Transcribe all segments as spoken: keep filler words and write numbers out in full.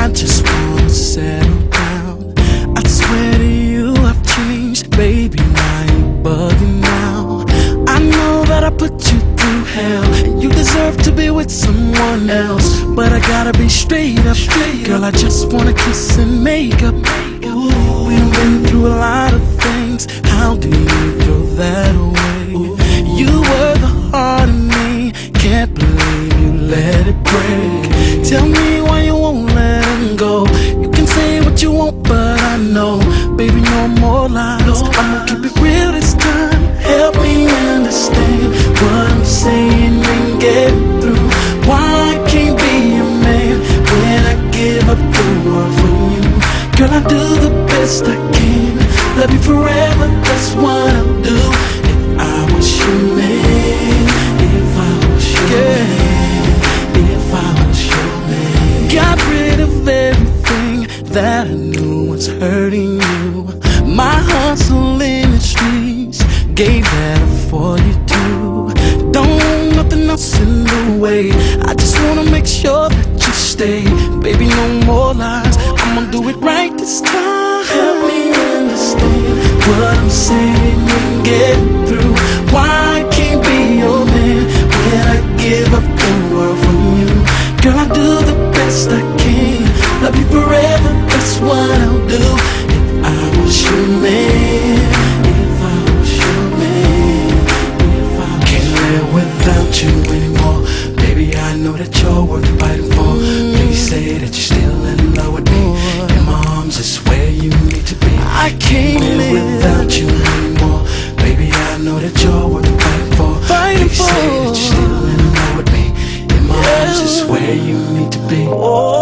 just wanna settle down. I swear to you I've changed, baby, why you bugging now? I know that I put you through hell, and you deserve to be with someone else, but I gotta be straight up, girl, I just wanna kiss and make up. Ooh, we've been through a lot of things, how do you throw that away? You were the heart of me, can't believe you let it break. Tell me why you won't let him go. You can say what you want, but I know, baby, no more lies. I'ma keep it real this time. Help me understand what I'm saying and get through. Why I can't be a man when I give up the world for you? Girl, I do the best I can. Love you forever, that's what I'll do. If I was your man, if I was your man, if I was your man. Got rid of everything that I knew was hurting you. My hustle in the streets gave that up for you too. Don't want nothing else in the way. I just wanna make sure that you stay. Baby, no more lies, I'ma do it right this time. Help me understand what I'm saying and get through. Why I can't be your man when I give up the world for you? Girl, I do the best I can. Love you forever, that's what I'll do. If I was your man, if I was your man, if I was can't live without you anymore. Baby, I know that you're worth fighting for. Please say that you're still in love with me. In my arms is where you need to be. I can't live without you anymore. Baby, I know that you're worth fighting for. Please say that you're still in love with me. In my arms is where you need to be.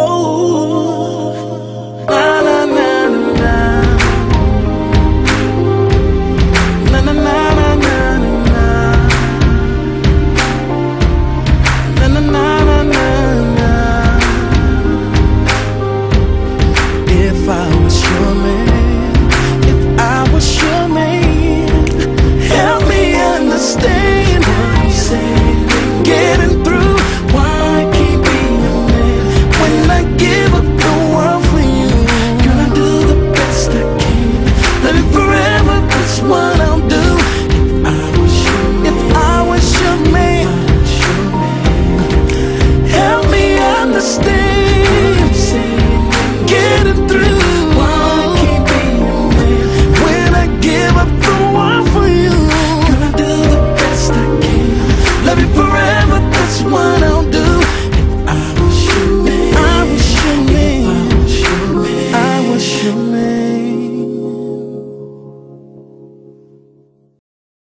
Oh, na na na na, na na na na na na, na na na na na. If I was your man.